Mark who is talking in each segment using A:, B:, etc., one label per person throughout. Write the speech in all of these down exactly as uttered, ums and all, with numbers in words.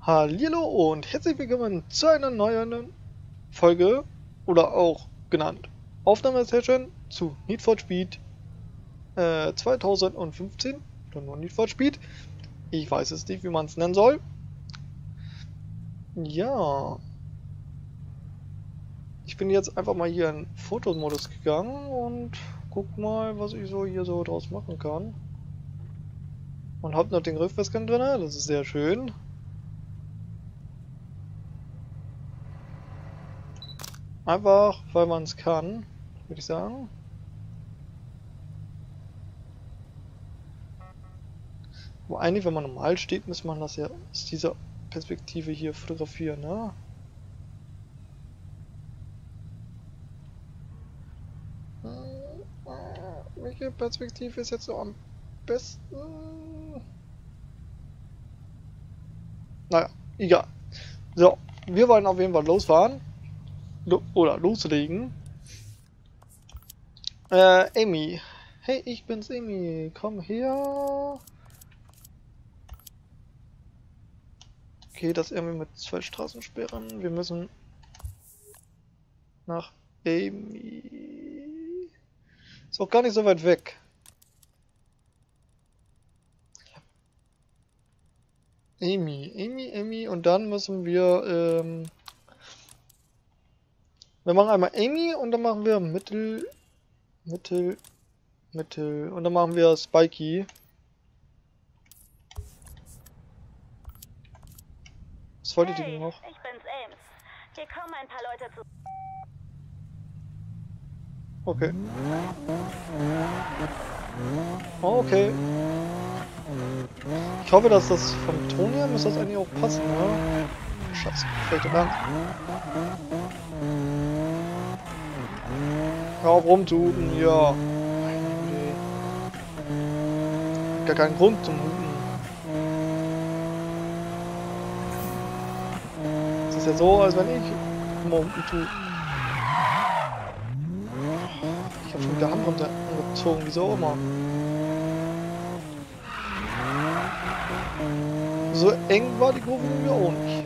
A: Hallihallo und herzlich willkommen zu einer neuen Folge oder auch genannt Aufnahmesession zu Need for Speed äh, zweitausendfünfzehn oder nur Need for Speed. Ich weiß es nicht, wie man es nennen soll. Ja, ich bin jetzt einfach mal hier in Fotomodus gegangen und guck mal, was ich so hier so draus machen kann. Und hab noch den Griffwesken drin, das ist sehr schön. Einfach, weil man es kann, würde ich sagen. Aber eigentlich, wenn man normal steht, muss man das ja aus dieser Perspektive hier fotografieren, ne? Welche Perspektive ist jetzt so am besten? Naja, egal. So, wir wollen auf jeden Fall losfahren. Lo oder loslegen. Äh, Amy. Hey, ich bin's, Amy. Komm her. Okay, das irgendwie mit zwei Straßensperren. Wir müssen nach Amy. Ist auch gar nicht so weit weg. Amy, Amy, Amy. Und dann müssen wir, ähm... wir machen einmal Amy und dann machen wir Mittel... Mittel... Mittel... Und dann machen wir Spiky. Was wollte
B: hey,
A: die noch?
B: Ich bin's, Ames. Hier kommen ein paar Leute zu.
A: Okay. Okay. Ich hoffe, dass das vom Ton her muss das eigentlich auch passen, ne? Scheiße, fällt dir lang. Hör auf rumzuten, ja. Gar keinen Grund zum Huten. Es ist ja so, als wenn ich immer unten tue. Ich hab schon wieder Handbremse angezogen, wieso auch immer. So eng war die Kurve mir auch nicht.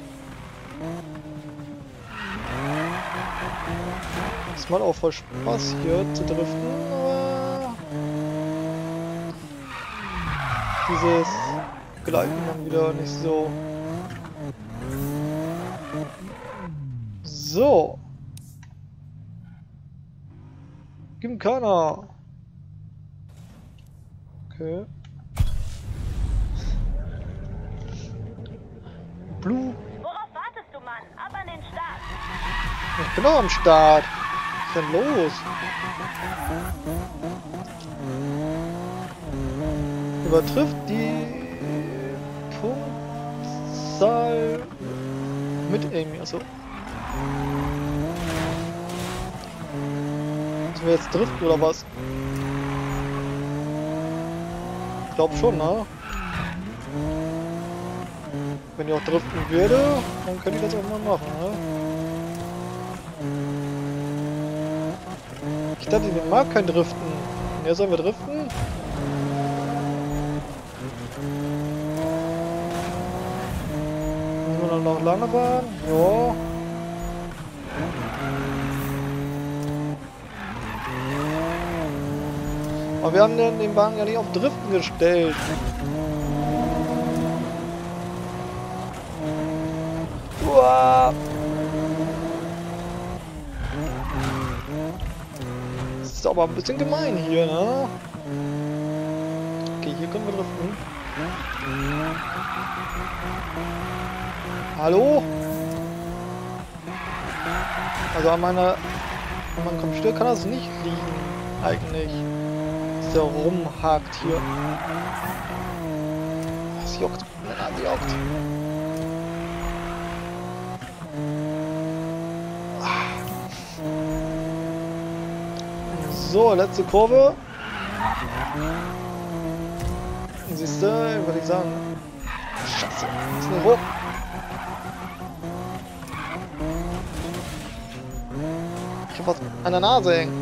A: Es macht auch voll Spaß hier zu driften, aber dieses Gleiten dann wieder nicht so. So. Gymkhana. Okay. Blue.
B: Worauf wartest du, Mann? Ab an den Start.
A: Ich bin auch am Start. Was ist denn los? Übertrifft die Punktzahl mit Amy. Also. Müssen wir jetzt driften oder was? Ich glaube schon, ne? Wenn ich auch driften würde, dann könnte ich das auch mal machen, ne? Ich dachte, ich mag kein Driften. Und jetzt sollen wir driften? Müssen wir dann noch lange fahren? Ja. Aber wir haben den, den Wagen ja nicht auf Driften gestellt. Uah. Das ist aber ein bisschen gemein hier, ne? Okay, hier können wir driften. Hallo? Also an meiner... an meinem Computer kann das nicht liegen, eigentlich. Dass der rumhakt hier. Das juckt. Das juckt. So, letzte Kurve. Siehst du, würde ich sagen. Scheiße, ist nicht hoch. Ich hab was an der Nase hängen.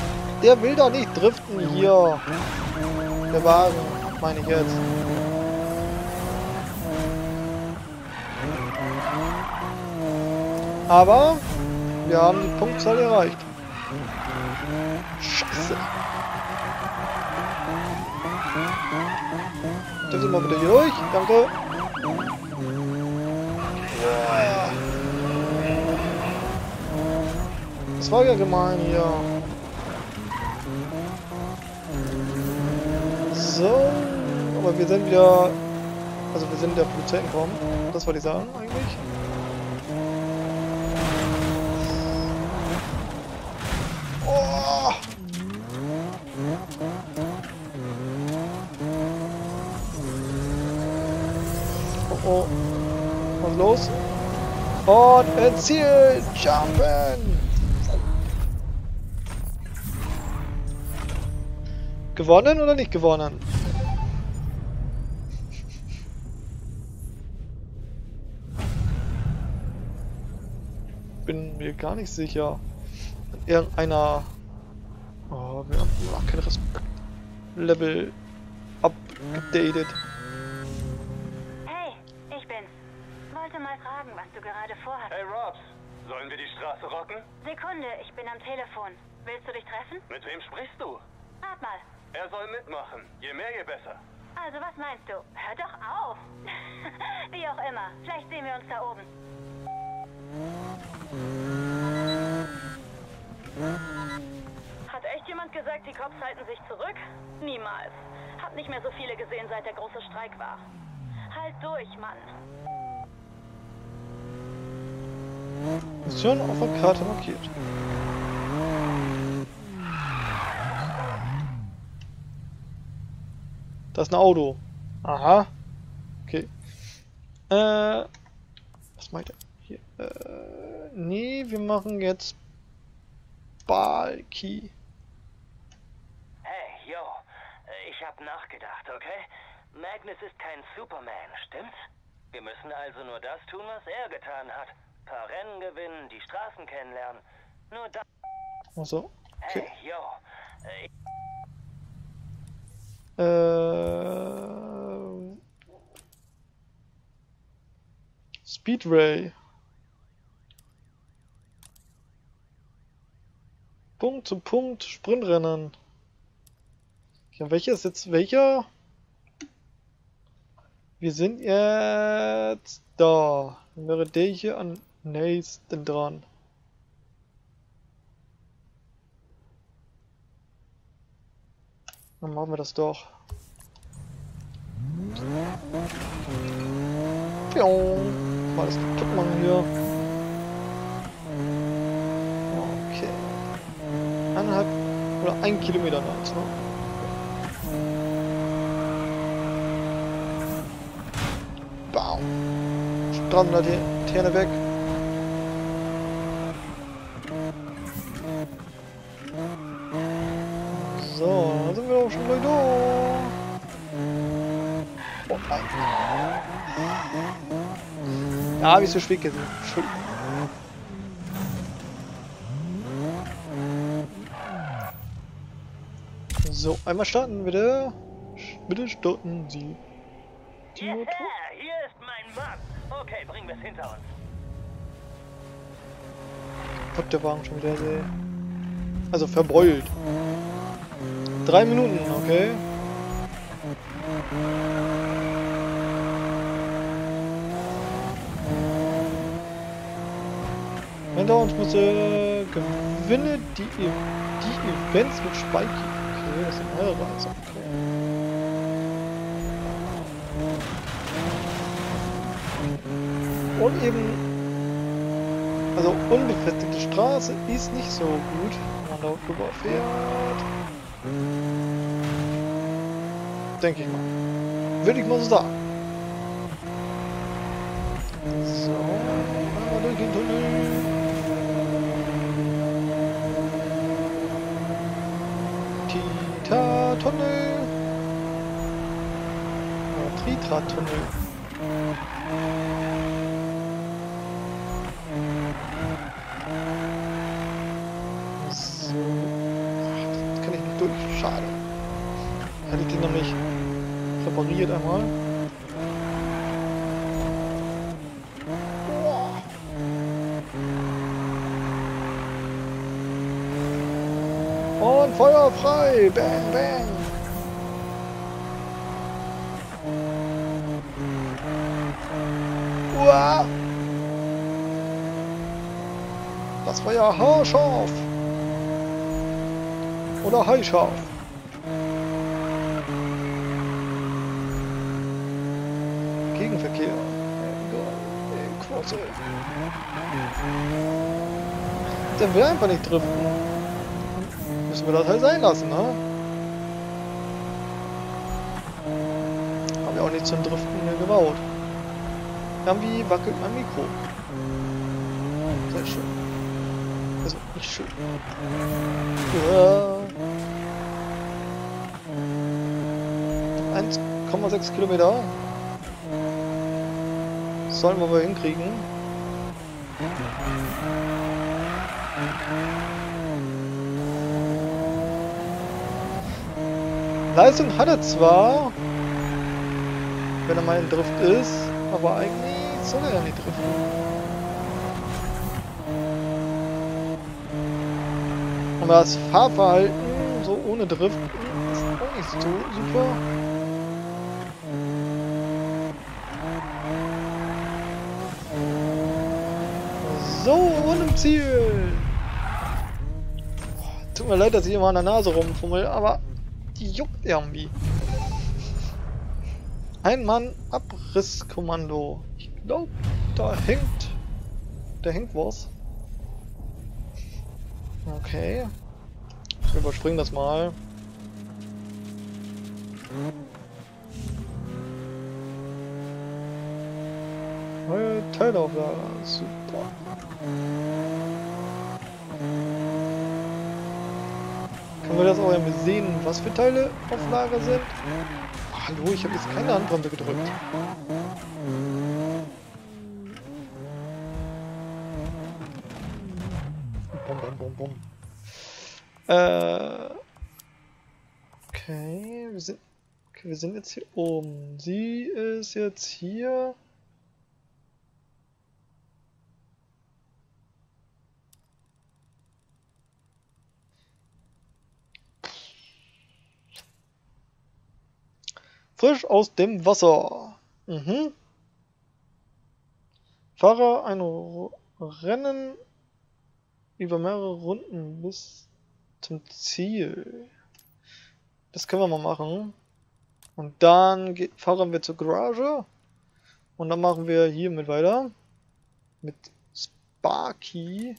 A: Der will doch nicht driften hier. Der Wagen, meine ich jetzt. Aber wir haben die Punktzahl erreicht. Scheiße. Dann sind wir wieder hier durch. Danke. Das war ja gemein hier. So. Aber wir sind wieder... Also wir sind der Polizei entkommen. Das wollte ich sagen eigentlich. Oh! Oh oh. Was ist los? Und ins Ziel! Jumpen! Gewonnen oder nicht gewonnen? Bin mir gar nicht sicher. Irgendeiner... Oh, wir haben auch kein Respekt-Level updated.
B: Hey, ich bin's. Wollte mal fragen, was du gerade vorhast.
C: Hey Robs, sollen wir die Straße rocken?
B: Sekunde, ich bin am Telefon. Willst du dich treffen?
C: Mit wem sprichst du?
B: Rat mal.
C: Er soll mitmachen. Je mehr, je besser.
B: Also, was meinst du? Hör doch auf! Wie auch immer. Vielleicht sehen wir uns da oben. Hat echt jemand gesagt, die Cops halten sich zurück? Niemals. Hab nicht mehr so viele gesehen, seit der große Streik war. Halt durch, Mann.
A: Mission auf der Karte markiert. Das ist ein Auto. Aha. Okay. Äh. Was meint er? Hier. Äh. Nee, wir machen jetzt Balki.
D: Hey, yo. Ich hab nachgedacht, okay? Magnus ist kein Superman, stimmt's? Wir müssen also nur das tun, was er getan hat. Paar Rennen gewinnen, die Straßen kennenlernen. Nur das.
A: Ach so. Okay.
D: Hey, yo. Ich
A: Äh, Speedray. Punkt zu Punkt, Sprintrennen. Ja, welcher ist jetzt welcher? Wir sind jetzt da. Dann wäre der hier am nächsten dran. Dann machen wir das doch. Pion. Mal das kaputt machen hier. Okay. Eineinhalb oder ein Kilometer noch. Ne? Bam. Straßenlaterne weg. So, dann sind wir auch schon gleich da. Oh nein. Ja, wie es so spät geht. Entschuldigung. So, einmal starten bitte. Bitte starten Sie. Die
D: Yeah,
A: Motor.
D: hier ist mein Mann. Okay, bringen wir es hinter uns.
A: Hab der Wagen schon wieder sehr. Also verbeult. Drei Minuten, okay. Hinter uns muss äh, gewinne die, die Events mit Spikey. Okay, das sind eure Reise. Okay. Und eben, also unbefestigte Straße ist nicht so gut, wenn man da drüber fährt. Denke ich mal. Würde ich mal so sagen. So, einmal durch den Tunnel. Tita-Tunnel. Oder Tritra-Tunnel. So. Das kann ich nicht durch. Schade. Hätte ich den nämlich repariert einmal. und Feuer frei! Bang, bang! Uah! Das war ja haarscharf! Oder heischarf! Gegenverkehr. Crosse. Der will einfach nicht driften. Müssen wir das halt sein lassen, ne? Haben wir auch nicht zum Driften mehr gebaut. Irgendwie wackelt mein Mikro. Sehr schön. Also nicht schön. Ja. eins Komma sechs Kilometer. Sollen wir mal hinkriegen. Leistung hat er zwar, wenn er mal in Drift ist, aber eigentlich soll er ja nicht driften. Und das Fahrverhalten, so ohne Driften, ist auch nicht so super. So, und im Ziel! Tut mir leid, dass ich immer an der Nase rumfummel, aber die juckt irgendwie. Ein Mann Abrisskommando. Ich glaube, da hängt... Da hängt was. Okay. Wir überspringen das mal. Neue Teilauflage. Super. Können wir das auch irgendwie sehen, was für Teile auf Lager sind? Oh, hallo, ich habe jetzt keine Handbremse gedrückt. Bum, bum, bum, bum. Äh. Okay, wir sind, okay, wir sind jetzt hier oben. Sie ist jetzt hier. Frisch aus dem Wasser. Mhm. Fahre ein Rennen über mehrere Runden bis zum Ziel. Das können wir mal machen. Und dann geht, fahren wir zur Garage. Und dann machen wir hier mit weiter. Mit Sparky.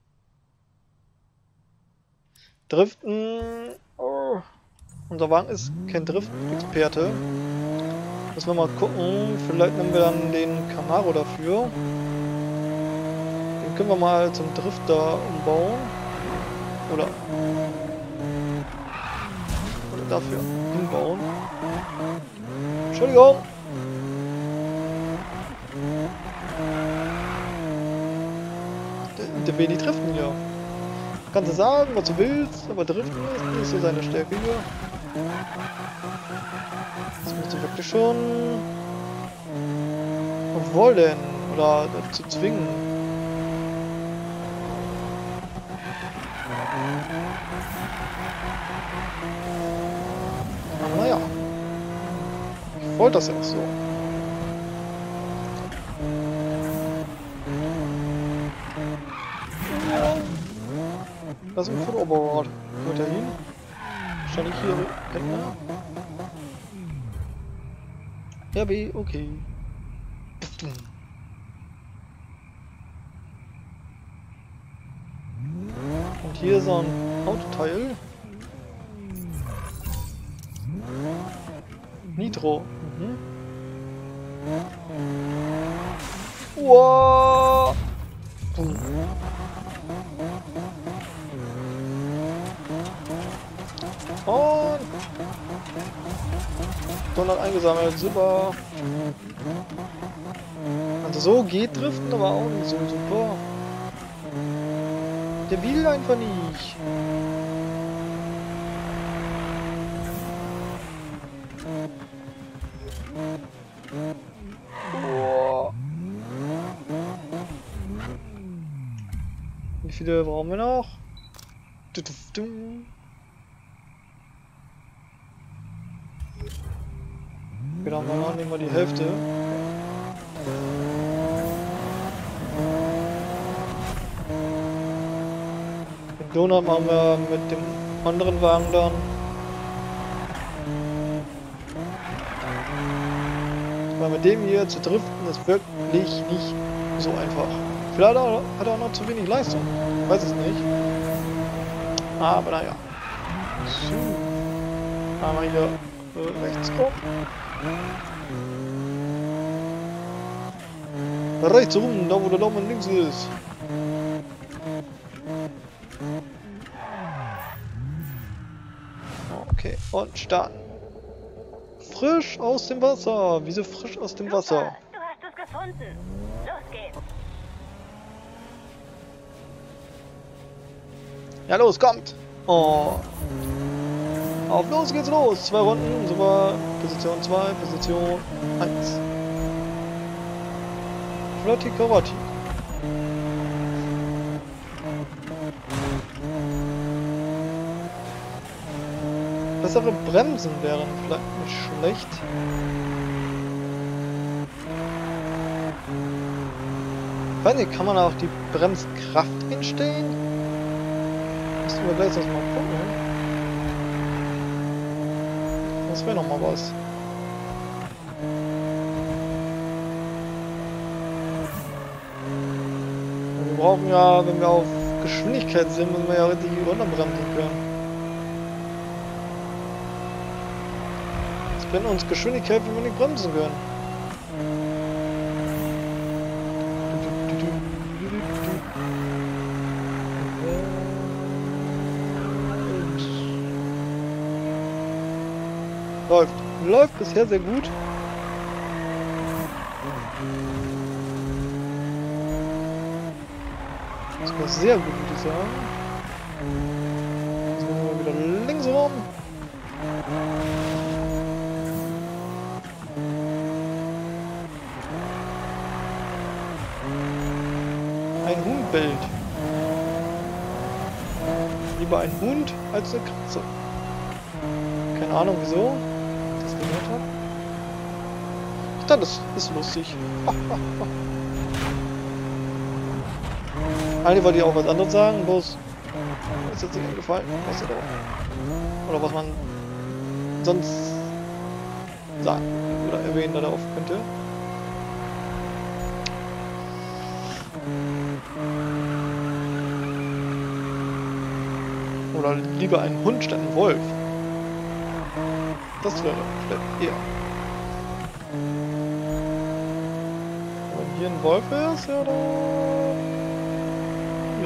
A: Driften. Oh. Unser Wagen ist kein Drift-Experte. Müssen wir mal gucken. Vielleicht nehmen wir dann den Camaro dafür. Den können wir mal zum Drifter umbauen. Oder, oder dafür hinbauen. Entschuldigung. Der, der will nicht driften hier. Kannst du sagen, was du willst, aber driften ist nicht so seine Stärke hier. Das musst du wirklich schon wollen oder dazu zwingen. Aber naja. Ich wollte das jetzt so. Das ist ein Fotoapparat. Wo da hin? Wahrscheinlich hier hinten. Ja, B, okay. Und hier so ein Autoteil. Nitro. Mhm. Wow. Boom. Und Donut eingesammelt, super. Also so geht Driften, aber auch nicht so super. Der will einfach nicht. Oh. Wie viele brauchen wir noch? Wieder haben wir noch nicht mal die Hälfte. Den Donut machen wir mit dem anderen Wagen dann. Weil mit dem hier zu driften ist wirklich nicht so einfach. Vielleicht hat er, hat er auch noch zu wenig Leistung. Ich weiß es nicht. Aber naja. So. Haben wir hier äh, rechts rum. Rechts rum, da wo der Daumen links ist. Okay, und starten. Frisch aus dem Wasser. Wieso frisch aus dem Wasser?
B: Super, du hast es gefunden. Los geht's.
A: Ja, los, kommt! Oh. Auf los geht's los! Zwei Runden, super. Position zwei, Position eins. Flotti Karotti. Bessere Bremsen wären vielleicht nicht schlecht. Ich weiß nicht, kann man auch die Bremskraft einstellen? Müssen wir gleich das mal gucken. Das wäre nochmal was. Wir brauchen ja, wenn wir auf Geschwindigkeit sind, müssen wir ja richtig runterbremsen können. Das bringt uns Geschwindigkeit, wenn wir nicht bremsen können. Läuft. Läuft bisher sehr gut. Das war sehr gut, würde ich sagen. Jetzt machen wir wieder links rum. Ein Hund bellt. Lieber ein Hund als eine Katze. Keine Ahnung wieso. Ich dachte, das ist lustig. Eigentlich wollte ich auch was anderes sagen, bloß ist jetzt nicht eingefallen, was da oder was man sonst sagen oder erwähnen darauf könnte. Oder lieber ein Hund statt ein Wolf. Das wäre vielleicht eher. Wenn hier ein Wolf ist, ja dann... Ja.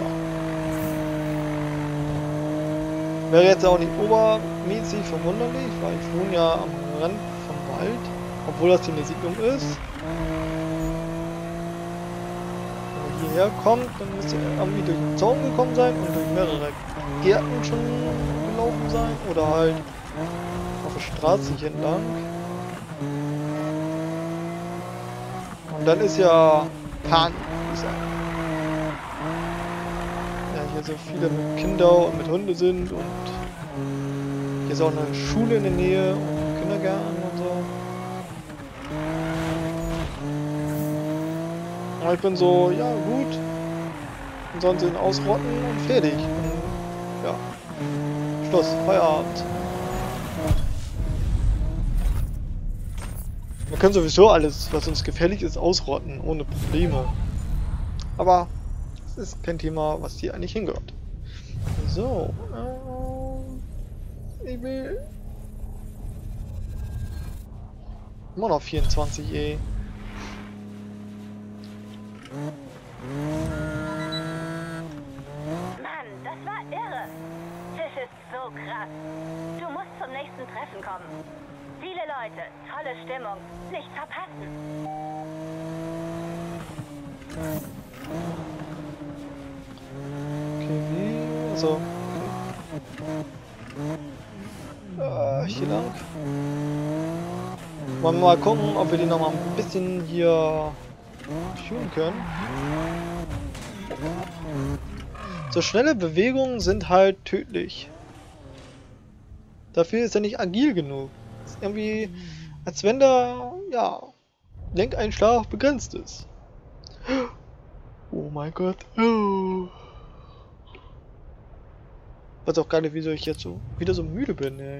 A: Wäre jetzt auch nicht obermäßig verwunderlich, weil ich wohne ja am Rand vom Wald, obwohl das hier eine Siedlung ist. Wenn man hierher kommt, dann müsste er irgendwie durch den Zaun gekommen sein und durch mehrere Gärten schon gelaufen sein oder halt auf der Straße hier entlang. Und dann ist ja Pan, würde ich sagen. Ja, hier so viele mit Kindern und mit Hunde sind und hier ist auch eine Schule in der Nähe und Kindergärten und so. Aber ich bin so, ja gut, und sonst ihn ausrotten und fertig. Und, ja, Schluss, Feierabend. Wir können sowieso alles, was uns gefährlich ist, ausrotten, ohne Probleme. Aber es ist kein Thema, was hier eigentlich hingehört. So, äh, ich will... Immer noch vierundzwanzig, ey.
B: Mann, das war irre. Das ist so krass. Du musst zum nächsten Treffen kommen. Viele Leute, tolle Stimmung, nicht verpassen.
A: Okay, wie? Also... Äh, hier lang. Wollen wir mal gucken, ob wir die noch mal ein bisschen hier tunen können. So schnelle Bewegungen sind halt tödlich. Dafür ist er nicht agil genug. Ist irgendwie, Als wenn der, ja, Lenkeinschlag begrenzt ist. Oh mein Gott. Oh. Weiß auch gar nicht, wieso ich jetzt so wieder so müde bin, ey.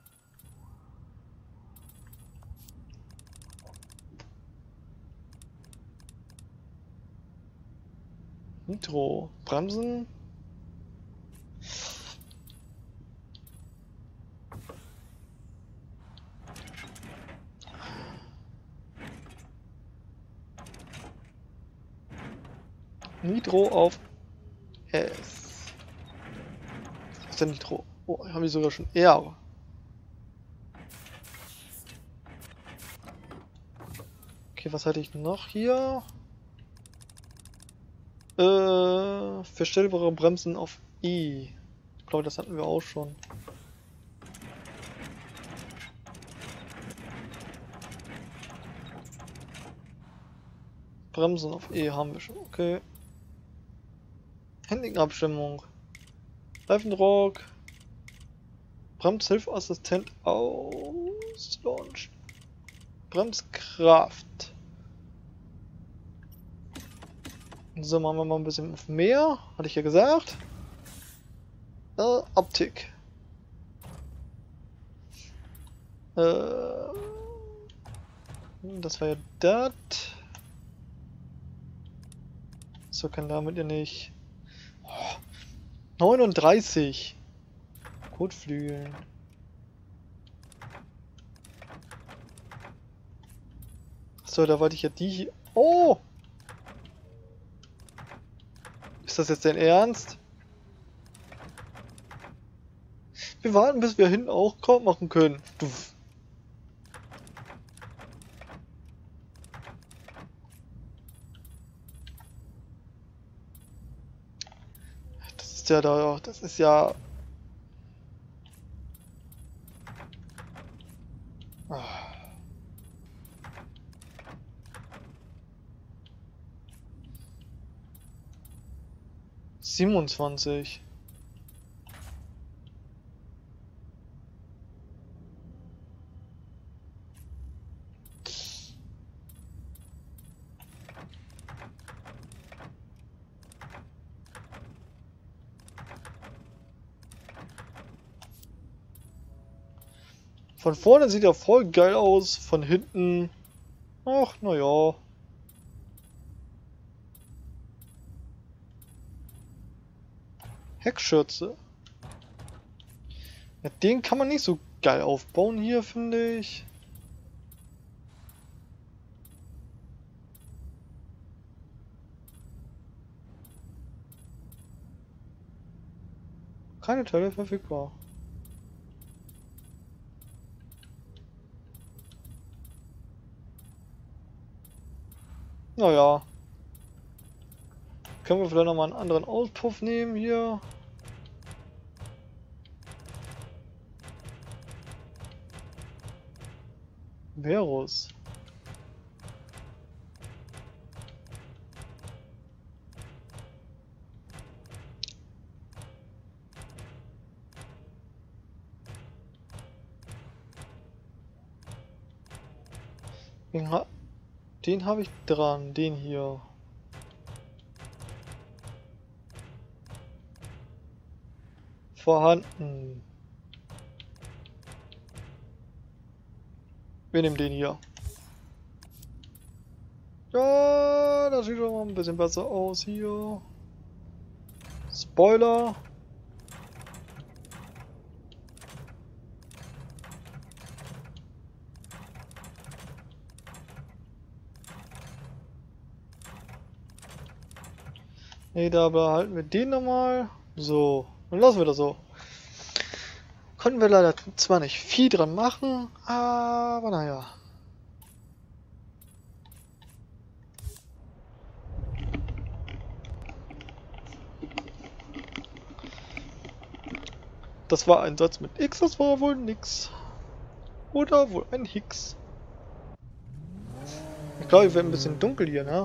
A: Nitro. Bremsen. Nitro auf S. Was ist denn Nitro? Oh, haben wir sogar schon R. Okay, was hatte ich noch hier? Äh, verstellbare Bremsen auf I. Ich glaube, das hatten wir auch schon. Bremsen auf E haben wir schon, okay. Handling-Abstimmung. Reifendruck. Bremshilfeassistent aus. Launch. Bremskraft. So, machen wir mal ein bisschen auf mehr. Hatte ich ja gesagt. Äh, Optik. Äh, das war ja das. So kann damit ja nicht. Oh, neununddreißig. Kotflügeln. So, da wollte ich ja die hier. Oh! Ist das jetzt dein Ernst? Wir warten, bis wir hinten auch Kraut machen können. Duff. Das ist ja da, das ist ja. Ah. siebenundzwanzig. Von vorne sieht er voll geil aus, von hinten. Ach, naja. Heckschürze. Ja, den kann man nicht so geil aufbauen hier, finde ich. Keine Teile verfügbar. Naja. Können wir vielleicht noch mal einen anderen Auspuff nehmen hier? Verus. Den, ha den habe ich dran, den hier. Vorhanden. Wir nehmen den hier. Ja, das sieht schon mal ein bisschen besser aus hier. Spoiler. Ne, da behalten wir den nochmal. So, dann lassen wir das so. Konnten wir leider zwar nicht viel dran machen, aber naja. Das war ein Satz mit X, das war wohl nix. Oder wohl ein Hix. Ich glaube, ich werde ein bisschen dunkel hier, ne?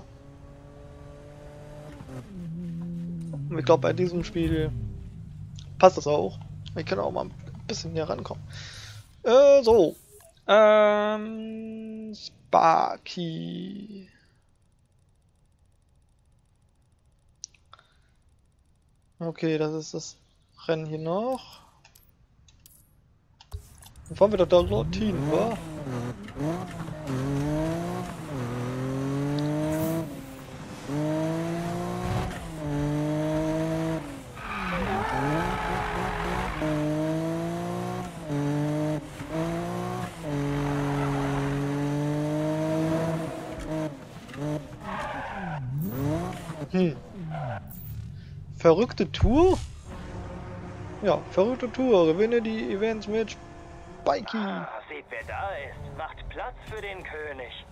A: Und ich glaube, bei diesem Spiel passt das auch. Ich kann auch mal ein bisschen näher rankommen. Äh, so. Ähm, Sparky. Okay, das ist das Rennen hier noch. Dann fahren wir doch da dorthin, wa? Hm. Verrückte Tour? Ja, verrückte Tour. Gewinne die Events mit Spikey.
D: Ah, seht, wer da ist. Macht Platz für den König.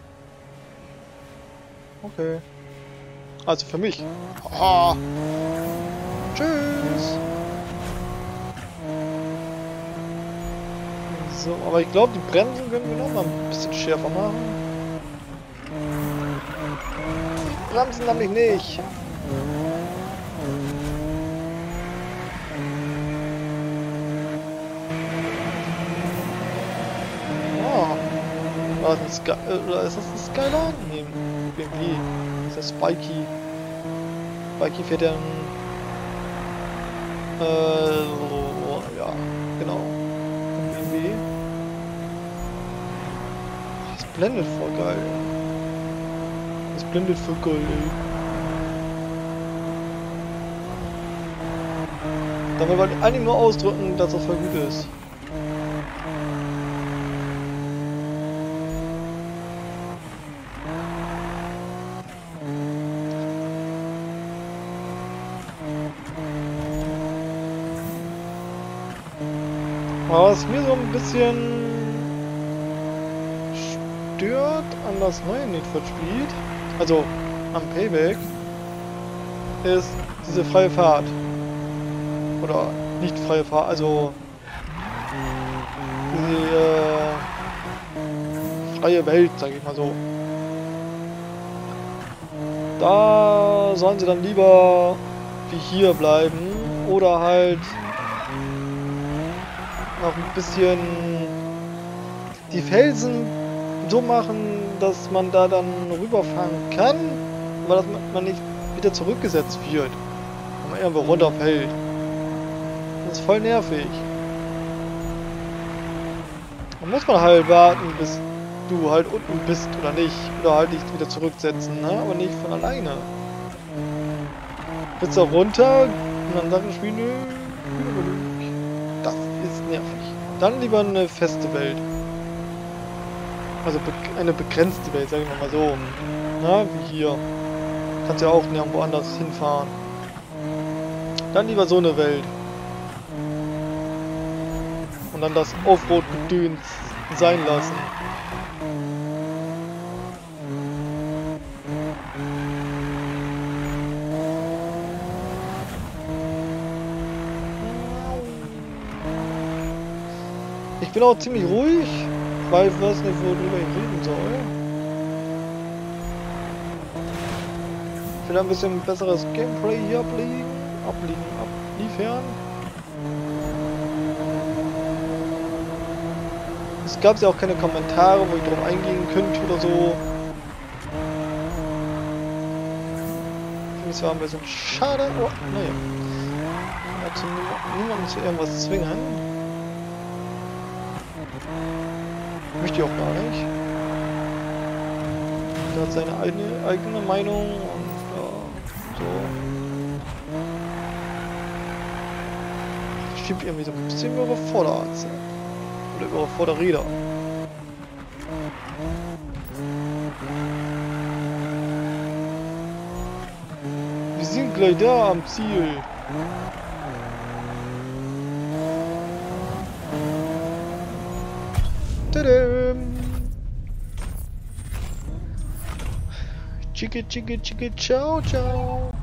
A: Okay. Also für mich. Ah. Tschüss. So, aber ich glaube, die Bremsen können wir noch mal ein bisschen schärfer machen. Die bremsen nämlich nicht. War das Sky oder ist das ein Skyline? Nee, B M W. Das ist ja Spikey. Spikey fährt ja ein... Äh, so, ja, genau. Ein B M W. Das blendet voll geil. Das blendet voll geil, ey. Damit wollte ich eigentlich nur ausdrücken, dass das voll gut ist. Aber was mir so ein bisschen stört an das neue Need for Speed, also am Payback, ist diese freie Fahrt. Oder nicht freie Fahrt, also diese äh, freie Welt, sag ich mal so. Da sollen sie dann lieber wie hier bleiben oder halt noch ein bisschen die Felsen so machen, dass man da dann rüberfahren kann, aber dass man nicht wieder zurückgesetzt wird, wenn man irgendwo runterfällt. Das ist voll nervig. Da muss man halt warten, bis du halt unten bist oder nicht, oder halt dich wieder zurücksetzen, ne? Aber nicht von alleine. Bist da runter und dann sagt das Spiel, nö, das ist nervig. Dann lieber eine feste Welt. Also be eine begrenzte Welt, sagen wir mal so. Na, wie hier. Kannst ja auch nirgendwo anders hinfahren. Dann lieber so eine Welt. Und dann das Offroad-Gedöns sein lassen. Ich bin auch ziemlich ruhig, weil ich weiß nicht, worüber ich reden soll. Ich will ein bisschen besseres Gameplay hier abliegen, abliegen, abliefern. Es gab ja auch keine Kommentare, wo ich drauf eingehen könnte oder so. Finde ich zwar ein bisschen schade, oh, naja. Also niemanden zu irgendwas zwingen. Möchte ich auch gar nicht. Der hat seine eigene, eigene Meinung und ja, so. Das schiebt irgendwie so ein bisschen über Vorderachse. Oder über Vorderräder. Wir sind gleich da am Ziel. Chicke, chicke, chicke, ciao, ciao.